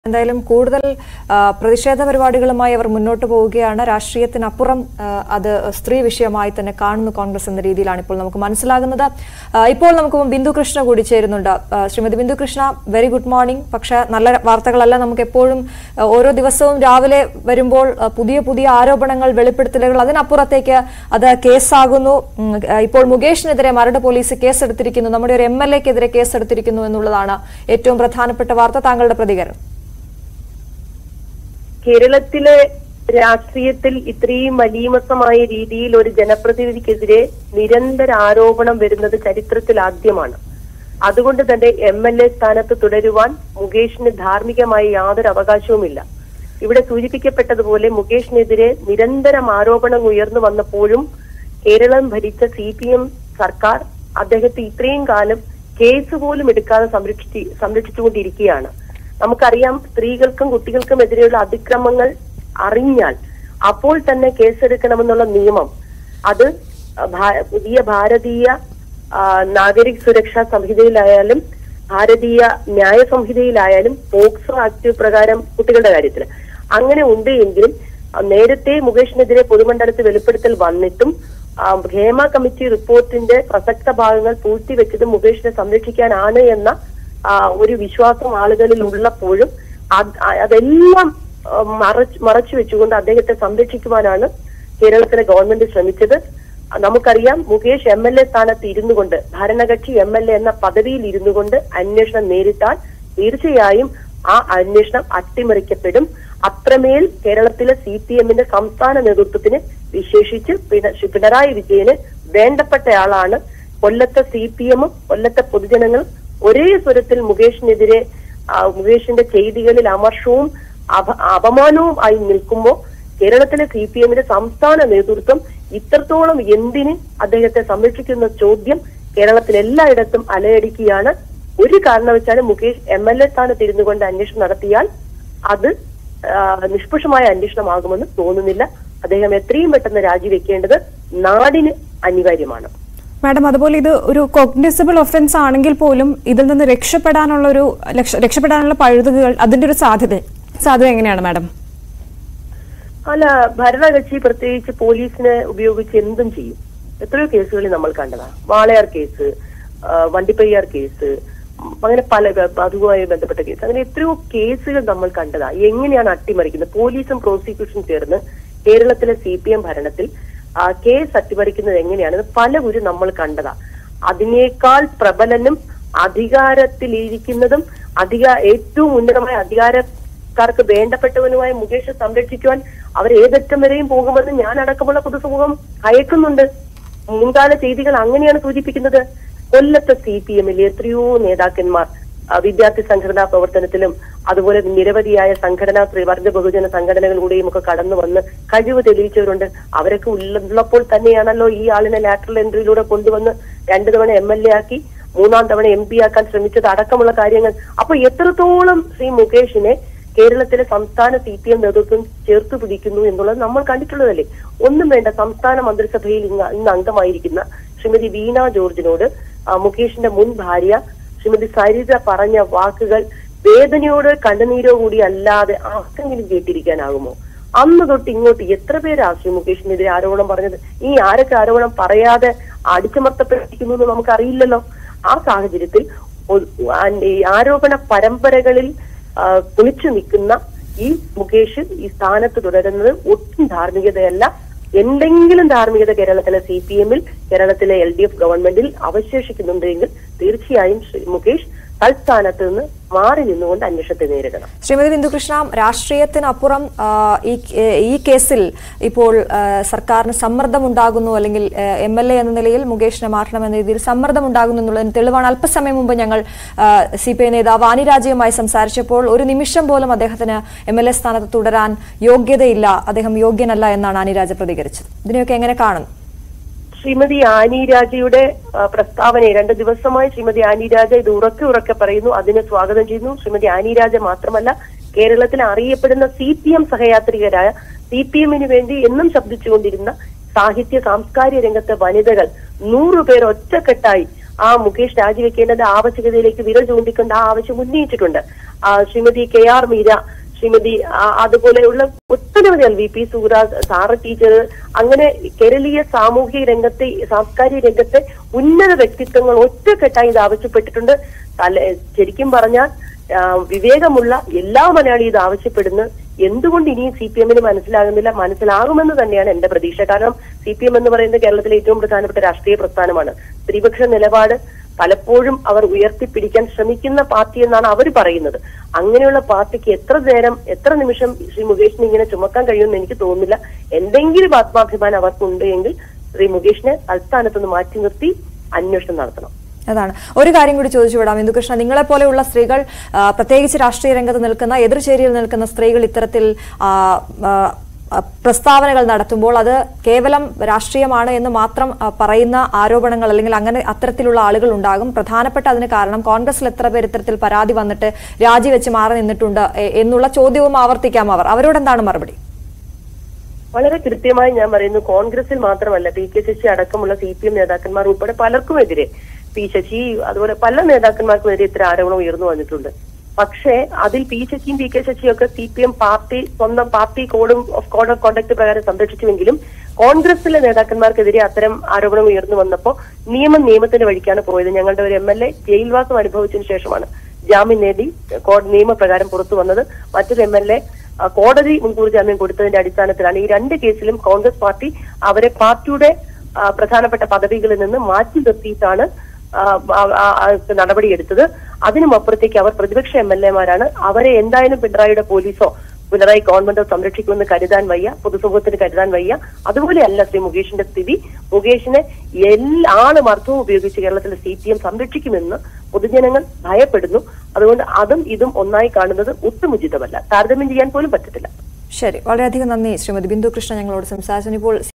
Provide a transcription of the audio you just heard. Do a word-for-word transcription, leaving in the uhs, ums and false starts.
എന്തായാലും കൂടുതൽ പ്രതിഷേധ പരിപാടികളുമായി അവർ മുന്നോട്ട് പോവുകയാണ്. രാഷ്ട്രീയത്തിനപ്പുറം അത് സ്ത്രീ വിഷയമായി തന്നെ കാണുന്നു കോൺഗ്രസ് എന്ന രീതിയിലാണ് ഇപ്പോൾ നമുക്ക് മനസ്സിലാകുന്നത്. ഇപ്പോൾ നമുക്ക് ബിന്ദു കൃഷ്ണ കൂടി ചേരുന്നുണ്ട്. Shrimati Bindu Krishna, very good morning. പക്ഷെ നല്ല വാർത്തകളല്ല നമുക്ക് എപ്പോഴും. ഓരോ ദിവസവും രാവിലെ വരുമ്പോൾ പുതിയ പുതിയ ആരോപണങ്ങൾ, വെളിപ്പെടുത്തലുകൾ, അതിനപ്പുറത്തേക്ക് അത് കേസാകുന്നു. ഇപ്പോൾ മുകേഷിനെതിരെ മരട് പോലീസ് കേസെടുത്തിരിക്കുന്നു, നമ്മുടെ ഒരു എം എൽ എക്കെതിരെ കേസെടുത്തിരിക്കുന്നു എന്നുള്ളതാണ് ഏറ്റവും പ്രധാനപ്പെട്ട വാർത്ത. താങ്കളുടെ പ്രതികരണം? കേരളത്തിലെ രാഷ്ട്രീയത്തിൽ ഇത്രയും മലീമസമായ രീതിയിൽ ഒരു ജനപ്രതിനിധിക്കെതിരെ നിരന്തര ആരോപണം വരുന്നത് ചരിത്രത്തിൽ ആദ്യമാണ്. അതുകൊണ്ട് തന്നെ എം എൽ എ സ്ഥാനത്ത് തുടരുവാൻ മുകേഷിന് ധാർമ്മികമായ യാതൊരു അവകാശവുമില്ല. ഇവിടെ സൂചിപ്പിക്കപ്പെട്ടതുപോലെ മുകേഷിനെതിരെ നിരന്തരം ആരോപണം ഉയർന്നു വന്നപ്പോഴും കേരളം ഭരിച്ച സി പി എം സർക്കാർ അദ്ദേഹത്തെ ഇത്രയും കാലം കേസ് പോലും എടുക്കാതെ സംരക്ഷിച്ച് സംരക്ഷിച്ചുകൊണ്ടിരിക്കുകയാണ്. നമുക്കറിയാം, സ്ത്രീകൾക്കും കുട്ടികൾക്കും എതിരെയുള്ള അതിക്രമങ്ങൾ അറിഞ്ഞാൽ അപ്പോൾ തന്നെ കേസെടുക്കണമെന്നുള്ള നിയമം അത് പുതിയ ഭാരതീയ നാഗരിക് സുരക്ഷാ സംഹിതയിലായാലും ഭാരതീയ ന്യായ സംഹിതയിലായാലും പോക്സോ ആക്ട് പ്രകാരം കുട്ടികളുടെ കാര്യത്തിൽ അങ്ങനെ ഉണ്ട്. എങ്കിലും നേരത്തെ മുകേഷിനെതിരെ പൊതുമണ്ഡലത്തിൽ വെളിപ്പെടുത്തൽ വന്നിട്ടും ഹേമ കമ്മിറ്റി റിപ്പോർട്ടിന്റെ പ്രസക്ത ഭാഗങ്ങൾ പൂഴ്ത്തിവെച്ചത് മുകേഷിനെ സംരക്ഷിക്കാനാണ് എന്ന ഒരു വിശ്വാസം ആളുകളിൽ ഉള്ളപ്പോഴും അതെല്ലാം മറച്ച് മറച്ചു വെച്ചുകൊണ്ട് അദ്ദേഹത്തെ സംരക്ഷിക്കുവാനാണ് കേരളത്തിലെ ഗവൺമെന്റ് ശ്രമിച്ചത്. നമുക്കറിയാം, മുകേഷ് എം എൽ എ സ്ഥാനത്ത് ഇരുന്നു കൊണ്ട്, ഭരണകക്ഷി എം എൽ എ എന്ന പദവിയിൽ ഇരുന്നു കൊണ്ട് അന്വേഷണം നേരിട്ടാൽ തീർച്ചയായും ആ അന്വേഷണം അട്ടിമറിക്കപ്പെടും. അത്രമേൽ കേരളത്തിലെ സി പി എമ്മിന്റെ സംസ്ഥാന നേതൃത്വത്തിന്, വിശേഷിച്ച് പിണറായി വിജയന് വേണ്ടപ്പെട്ടയാളാണ്. കൊല്ലത്തെ സി പി എമ്മും കൊല്ലത്തെ പൊതുജനങ്ങളും ഒരേ സ്വരത്തിൽ മുകേഷിനെതിരെ മുകേഷിന്റെ ചെയ്തികളിൽ അമർഷവും അപമാനവും ആയി നിൽക്കുമ്പോൾ കേരളത്തിലെ സി പി എമ്മിന്റെ സംസ്ഥാന നേതൃത്വം ഇത്രത്തോളം എന്തിന് അദ്ദേഹത്തെ സംരക്ഷിക്കുന്ന ചോദ്യം കേരളത്തിൽ എല്ലായിടത്തും അലയടിക്കുകയാണ്. ഒരു കാരണവശാലും മുകേഷ് എം എൽ എ സ്ഥാനത്ത് ഇരുന്നു കൊണ്ട് അന്വേഷണം നടത്തിയാൽ അത് നിഷ്പക്ഷമായ അന്വേഷണമാകുമെന്ന് തോന്നുന്നില്ല. അദ്ദേഹം എത്രയും പെട്ടെന്ന് രാജിവെക്കേണ്ടത് നാടിന് അനിവാര്യമാണ്. മാഡം, അതുപോലെ ഇത് ഒരു കോഗ്നിസബിൾ ഒഫൻസ് ആണെങ്കിൽ പോലും ഇതിൽ നിന്ന് രക്ഷപ്പെടാനുള്ള ഒരു രക്ഷപ്പെടാനുള്ള പഴുതുകൾ, അതിന്റെ ഒരു സാധ്യത സാധ്യത എങ്ങനെയാണ് മാഡം? അല്ല, ഭരണകക്ഷി പ്രത്യേകിച്ച് പോലീസിനെ ഉപയോഗിച്ച് എന്തും ചെയ്യും. എത്രയോ കേസുകളിൽ നമ്മൾ കണ്ടതാണ്. വാളയാർ കേസ്, വണ്ടിപ്പെരിയാർ കേസ്, അങ്ങനെ പല അതുമായി ബന്ധപ്പെട്ട കേസ്, അങ്ങനെ എത്രയോ കേസുകൾ നമ്മൾ കണ്ടതാ. എങ്ങനെയാണ് അട്ടിമറിക്കുന്നത്? പോലീസും പ്രോസിക്യൂഷനും ചേർന്ന് കേരളത്തിലെ സി പി എം ഭരണത്തിൽ ആ കേസ് അട്ടിമറിക്കുന്നത് എങ്ങനെയാണെന്ന് പലവരും നമ്മൾ കണ്ടതാ. അതിനേക്കാൾ പ്രബലനും അധികാരത്തിലിരിക്കുന്നതും അധിക ഏറ്റവും ഉന്നതമായ അധികാരക്കാർക്ക് വേണ്ടപ്പെട്ടവനുമായ മുകേഷ് സംരക്ഷിക്കുവാൻ അവർ ഏതറ്റം വരെയും പോകുമെന്ന് ഞാൻ അടക്കമുള്ള പൊതുസമൂഹം ഭയക്കുന്നുണ്ട്. മുൻകാല ചെയ്തികൾ അങ്ങനെയാണ് സൂചിപ്പിക്കുന്നത്. കൊല്ലത്തെ സി പി എമ്മിൽ എത്രയോ നേതാക്കന്മാർ വിദ്യാർത്ഥി സംഘടനാ പ്രവർത്തനത്തിലും അതുപോലെ നിരവധിയായ സംഘടനാ വർഗ ബഹുജന സംഘടനകളിലൂടെയും ഒക്കെ കടന്നു വന്ന് കഴിവ് തെളിയിച്ചവരുണ്ട്. അവരൊക്കെ ഉള്ളപ്പോൾ തന്നെയാണല്ലോ ഈ ആളിനെ ലാറ്ററൽ എൻട്രിയിലൂടെ കൊണ്ടുവന്ന് രണ്ടു തവണ എം എൽ എ ആക്കി മൂന്നാം തവണ എം പി ആക്കാൻ ശ്രമിച്ചത് അടക്കമുള്ള കാര്യങ്ങൾ. അപ്പൊ എത്രത്തോളം ശ്രീ മുകേഷിനെ കേരളത്തിലെ സംസ്ഥാന സി പി എം നേതൃത്വം ചേർത്തു പിടിക്കുന്നു എന്നുള്ളത് നമ്മൾ കണ്ടിട്ടുള്ളതല്ലേ. ഒന്നും വേണ്ട, സംസ്ഥാന മന്ത്രിസഭയിൽ ഇന്ന് അംഗമായിരിക്കുന്ന ശ്രീമതി വീണ ജോർജിനോട് മുകേഷിന്റെ മുൻ ഭാര്യ ശ്രീമതി സരിത പറഞ്ഞ വാക്കുകൾ വേദനയോട് കണ്ണുനീരോ കൂടി അല്ലാതെ ആർക്കെങ്കിലും കേട്ടിരിക്കാനാകുമോ? അന്ന് തൊട്ട് ഇങ്ങോട്ട് എത്ര പേരാ ശ്രീ മുകേഷിനെതിരെ ആരോപണം പറഞ്ഞത്? ഈ ആരൊക്കെ ആരോപണം പറയാതെ അടിച്ചമർത്തപ്പെട്ടിരിക്കുന്നു എന്ന് നമുക്കറിയില്ലല്ലോ. ആ സാഹചര്യത്തിൽ ഈ ആരോപണ പരമ്പരകളിൽ കുളിച്ചു നിൽക്കുന്ന ഈ മുകേഷ് ഈ സ്ഥാനത്ത് തുടരുന്നത് ഒട്ടും ധാർമ്മികതയല്ല. എന്തെങ്കിലും ധാർമ്മികത കേരളത്തിലെ സി പി എമ്മിൽ, കേരളത്തിലെ എൽ ഡി എഫ് ഗവൺമെന്റിൽ അവശേഷിക്കുന്നുണ്ടെങ്കിൽ തീർച്ചയായും മുകേഷ് തൽസ്ഥാനത്ത് നിന്ന് മാറി നിന്നുകൊണ്ട് അന്വേഷണത്തെ നേരിടണം. ശ്രീമതി ബിന്ദു കൃഷ്ണ, രാഷ്ട്രീയത്തിനപ്പുറം ഈ കേസിൽ ഇപ്പോൾ സർക്കാരിന് സമ്മർദ്ദമുണ്ടാകുന്നു, അല്ലെങ്കിൽ എം എൽ എ എന്ന നിലയിൽ മുകേഷിനെ മാറ്റണമെന്ന രീതിയിൽ സമ്മർദ്ദമുണ്ടാകുന്നു എന്നുള്ളതിന് തെളിവാണ്. അല്പസമയം മുമ്പ് ഞങ്ങൾ സി പി ഐ നേതാവ് ആനി രാജയുമായി സംസാരിച്ചപ്പോൾ ഒരു നിമിഷം പോലും അദ്ദേഹത്തിന് എം എൽ എ സ്ഥാനത്ത് തുടരാൻ യോഗ്യതയില്ല, അദ്ദേഹം യോഗ്യനല്ല എന്നാണ് ആനി രാജ പ്രതികരിച്ചത്. ഇതിനെയൊക്കെ എങ്ങനെ കാണുന്നു? ശ്രീമതി ആനി രാജയുടെ പ്രസ്താവനയെ രണ്ട് ദിവസമായി ശ്രീമതി ആനി രാജ ഇത് ഉറക്കെ ഉറക്കെ പറയുന്നു. അതിനെ സ്വാഗതം ചെയ്യുന്നു. ശ്രീമതി ആനി രാജ മാത്രമല്ല, കേരളത്തിൽ അറിയപ്പെടുന്ന സി പി എം സഹയാത്രികരായ, സി പി എമ്മിന് വേണ്ടി എന്നും ശബ്ദിച്ചുകൊണ്ടിരുന്ന സാഹിത്യ സാംസ്കാരിക രംഗത്തെ വനിതകൾ നൂറുപേർ ഒറ്റക്കെട്ടായി ആ മുകേഷ് രാജിവെക്കേണ്ടത് ആവശ്യകതയിലേക്ക് വിരൽ ചൂണ്ടിക്കൊണ്ട് ആ ആവശ്യം ഉന്നയിച്ചിട്ടുണ്ട്. ശ്രീമതി കെ ആർ മീര, ശ്രീമതി അതുപോലെയുള്ള ഒട്ടനവധി വി പി സൂര, സാറ ടീച്ചർ, അങ്ങനെ കേരളീയ സാമൂഹിക രംഗത്തെ സാംസ്കാരിക രംഗത്തെ ഉന്നത വ്യക്തിത്വങ്ങൾ ഒറ്റക്കെട്ടായി ഇത് ആവശ്യപ്പെട്ടിട്ടുണ്ട്. ശരിക്കും പറഞ്ഞാൽ വിവേകമുള്ള എല്ലാ മലയാളിയും ഇത് ആവശ്യപ്പെടുന്നു. എന്തുകൊണ്ട് ഇനിയും സി പി എമ്മിന് മനസ്സിലാകുന്നില്ല? മനസ്സിലാകുമെന്ന് തന്നെയാണ് എന്റെ പ്രതീക്ഷ. കാരണം സി പി എം എന്ന് പറയുന്നത് കേരളത്തിലെ ഏറ്റവും പ്രധാനപ്പെട്ട രാഷ്ട്രീയ പ്രസ്ഥാനമാണ്. സ്ത്രീപക്ഷ നിലപാട് പലപ്പോഴും അവർ ഉയർത്തിപ്പിടിക്കാൻ ശ്രമിക്കുന്ന പാർട്ടി എന്നാണ് അവർ പറയുന്നത്. അങ്ങനെയുള്ള പാർട്ടിക്ക് എത്ര നേരം എത്ര നിമിഷം ശ്രീ മുകേഷിനെ ഇങ്ങനെ ചുമക്കാൻ കഴിയുമെന്ന് എനിക്ക് തോന്നുന്നില്ല. എന്തെങ്കിലും ആത്മാഭിമാനം അവർക്കുണ്ട് എങ്കിൽ ശ്രീ മുകേഷിനെ തൽസ്ഥാനത്തുനിന്ന് മാറ്റി നിർത്തി അന്വേഷണം നടത്തണം. അതാണ് ഒരു കാര്യം കൂടി ചോദിച്ചു വിടാം. ബിന്ദുകൃഷ്ണ, നിങ്ങളെ പോലെയുള്ള സ്ത്രീകൾ, പ്രത്യേകിച്ച് രാഷ്ട്രീയ രംഗത്ത് നിൽക്കുന്ന എതിർചേരിയിൽ നിൽക്കുന്ന സ്ത്രീകൾ ഇത്തരത്തിൽ പ്രസ്താവനകൾ നടത്തുമ്പോൾ അത് കേവലം രാഷ്ട്രീയമാണ് എന്ന് മാത്രം പറയുന്ന ആരോപണങ്ങൾ അല്ലെങ്കിൽ അങ്ങനെ അത്തരത്തിലുള്ള ആളുകൾ ഉണ്ടാകും. പ്രധാനപ്പെട്ട അതിന് കാരണം കോൺഗ്രസിൽ എത്ര പേർ ഇത്തരത്തിൽ പരാതി വന്നിട്ട് രാജിവെച്ച് മാറി നിന്നിട്ടുണ്ട് എന്നുള്ള ചോദ്യവും ആവർത്തിക്കാം. അവർ അവരോട് എന്താണ് മറുപടി? വളരെ കൃത്യമായി ഞാൻ പറയുന്നു, കോൺഗ്രസിൽ മാത്രമല്ല പി കെ ശശി അടക്കമുള്ള സി പി എം നേതാക്കന്മാർ ഉൾപ്പെടെ പലർക്കുമെതിരെ, പി ശശി അതുപോലെ പല നേതാക്കന്മാർക്കുമെതിരെ ഇത്തരം ആരോപണം ഉയർന്നു വന്നിട്ടുണ്ട്. പക്ഷേ അതിൽ പി ശശിയും പി കെ ശശിയും ഒക്കെ സി പി എം പാർട്ടി സ്വന്തം പാർട്ടി കോഡും കോഡ് ഓഫ് കോണ്ടക്ട് പ്രകാരം സംരക്ഷിച്ചുവെങ്കിലും കോൺഗ്രസിലെ നേതാക്കന്മാർക്കെതിരെ അത്തരം ആരോപണം ഉയർന്നു വന്നപ്പോൾ നിയമം നിയമത്തിന്റെ വഴിക്കാണ് പോയത്. ഞങ്ങളുടെ ഒരു എം എൽ എ ജയിൽവാസം അനുഭവിച്ചതിന് ശേഷമാണ് ജാമ്യം നേടി കോഡ് നിയമപ്രകാരം പുറത്തു വന്നത്. മറ്റൊരു എം എൽ എ കോടതി മുൻകൂർ ജാമ്യം കൊടുത്തതിന്റെ അടിസ്ഥാനത്തിലാണ് ഈ രണ്ട് കേസിലും കോൺഗ്രസ് പാർട്ടി അവരെ പാർട്ടിയുടെ പ്രധാനപ്പെട്ട പദവികളിൽ നിന്ന് മാറ്റി നിർത്തിയിട്ടാണ് നടപടിയെടുത്തത്. അതിനും അപ്പുറത്തേക്ക് അവർ പ്രതിപക്ഷ എം എൽ എമാരാണ്. അവരെ എന്തായാലും പിണറായിയുടെ പോലീസോ പിണറായി ഗവൺമെന്റോ സംരക്ഷിക്കുമെന്ന് കരുതാൻ വയ്യ, പൊതുസമൂഹത്തിന് കരുതാൻ വയ്യ. അതുപോലെയല്ല ശ്രീ മുകേഷിന്റെ സ്ഥിതി. മുകേഷിനെ എല്ലാ ആളും അർത്ഥവും ഉപയോഗിച്ച് കേരളത്തിലെ സി പി എം സംരക്ഷിക്കുമെന്ന് പൊതുജനങ്ങൾ ഭയപ്പെടുന്നു. അതുകൊണ്ട് അതും ഇതും ഒന്നായി കാണുന്നത് ഒട്ടും ഉചിതമല്ല, താരതമ്യം ചെയ്യാൻ പോലും പറ്റത്തില്ല. ശരി, വളരെയധികം നന്ദി ശ്രീമതി ബിന്ദു കൃഷ്ണ ഞങ്ങളോട് സംസാരിച്ചു. ഇപ്പോൾ